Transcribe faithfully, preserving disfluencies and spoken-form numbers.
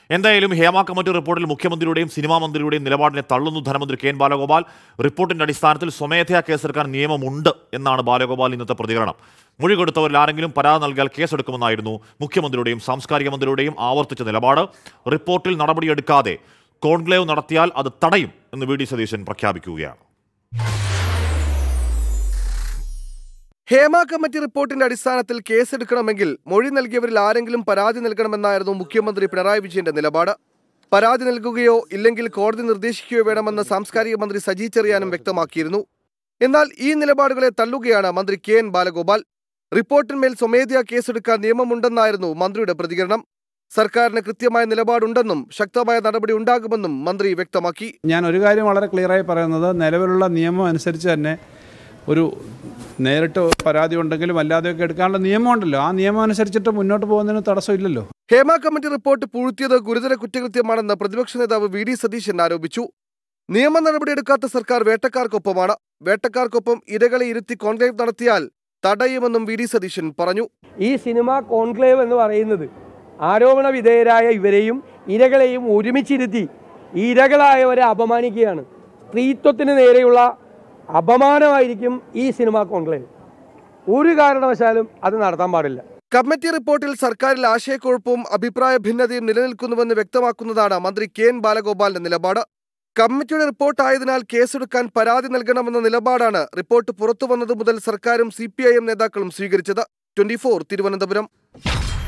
എന്തായാലും ഹേമ കമ്മിറ്റി റിപ്പോർട്ടിൽ മുഖ്യമന്ത്രിയുടെയും സിനിമാ മന്ത്രിയുടെയും നിലപാടിനെ തള്ളുന്നു ധനമന്ത്രി കെ എൻ ബാലഗോപാൽ. റിപ്പോർട്ടിന്റെ അടിസ്ഥാനത്തിൽ സ്വമേധയാ കേസെടുക്കാൻ നിയമമുണ്ട് എന്നാണ് ബാലഗോപാൽ ഇന്നത്തെ പ്രതികരണം. മൊഴി കൊടുത്തവരിൽ ആരെങ്കിലും പരാതി നൽകിയാൽ കേസെടുക്കുമെന്നായിരുന്നു മുഖ്യമന്ത്രിയുടെയും സാംസ്കാരിക മന്ത്രിയുടെയും ആവർത്തിച്ച നിലപാട്. റിപ്പോർട്ടിൽ നടപടിയെടുക്കാതെ കോൺക്ലേവ് നടത്തിയാൽ അത് തടയും എന്ന് വി ഡി സതീശൻ പ്രഖ്യാപിക്കുകയാണ്. ഹേമ കമ്മിറ്റി റിപ്പോർട്ടിന്റെ അടിസ്ഥാനത്തിൽ കേസെടുക്കണമെങ്കിൽ മൊഴി നൽകിയവരിൽ ആരെങ്കിലും പരാതി നൽകണമെന്നായിരുന്നു മുഖ്യമന്ത്രി പിണറായി വിജയന്റെ നിലപാട്. പരാതി നൽകുകയോ ഇല്ലെങ്കിൽ കോടതി നിർദ്ദേശിക്കുകയോ വേണമെന്ന് സാംസ്കാരിക മന്ത്രി സജി ചെറിയാനും വ്യക്തമാക്കിയിരുന്നു. എന്നാൽ ഈ നിലപാടുകളെ തള്ളുകയാണ് മന്ത്രി കെ എൻ ബാലഗോപാൽ. റിപ്പോർട്ടിന്മേൽ സ്വമേധയാ കേസെടുക്കാൻ നിയമമുണ്ടെന്നായിരുന്നു മന്ത്രിയുടെ പ്രതികരണം. സർക്കാരിന് കൃത്യമായ നിലപാടുണ്ടെന്നും ശക്തമായ നടപടി ഉണ്ടാകുമെന്നും മന്ത്രി വ്യക്തമാക്കി. ഞാൻ ഒരു കാര്യം വളരെ ക്ലിയറായി പറയുന്നത്, നിലവിലുള്ള നിയമം അനുസരിച്ച് തന്നെ ഒരു നേരിട്ട് പരാതി ഉണ്ടെങ്കിലും അല്ലാതെയൊക്കെ എടുക്കാനുള്ള നിയമമുണ്ടല്ലോ. ആ നിയമം അനുസരിച്ചിട്ട് മുന്നോട്ട് പോകുന്നതിന് തടസ്സമില്ലല്ലോ. ഹേമ കമ്മിറ്റി റിപ്പോർട്ട് പൂഴ്ത്തിയത് ഗുരുതര കുറ്റകൃത്യമാണെന്ന് പ്രതിപക്ഷ നേതാവ് വി ഡി സതീശൻ ആരോപിച്ചു. നിയമ നടപടിയെടുക്കാത്ത സർക്കാർ വേട്ടക്കാർക്കൊപ്പമാണ്. വേട്ടക്കാർക്കൊപ്പം ഇരകളെ ഇരുത്തി കോൺക്ലേവ് നടത്തിയാൽ തടയുമെന്നും വി ഡി സതീശൻ പറഞ്ഞു. ഈ സിനിമ കോൺക്ലേവ് എന്ന് പറയുന്നത് ആരോപണ വിധേയരായ ഇവരെയും ഇരകളെയും ഒരുമിച്ചിരുത്തി ഇരകളായവരെ അപമാനിക്കുകയാണ്. സ്ത്രീത്വത്തിന് നേരെയുള്ള അപമാനമായിരിക്കും ഈ സിനിമ കോൺക്ലേവ്. ഒരു കാരണവശാലും അത് നടത്താൻ പാടില്ല. കമ്മിറ്റി റിപ്പോർട്ടിൽ സർക്കാരിൽ ആശയക്കുഴപ്പവും അഭിപ്രായ ഭിന്നതയും നിലനിൽക്കുന്നുവെന്ന് വ്യക്തമാക്കുന്നതാണ് മന്ത്രി കെ എൻ ബാലഗോപാലിന്റെ നിലപാട്. കമ്മിറ്റിയുടെ റിപ്പോർട്ടായതിനാൽ കേസെടുക്കാൻ പരാതി നൽകണമെന്ന നിലപാടാണ് റിപ്പോർട്ട് പുറത്തുവന്നത് മുതൽ സർക്കാരും സി പി ഐ എം നേതാക്കളും സ്വീകരിച്ചത്. Twenty four Thiruvananthapuram.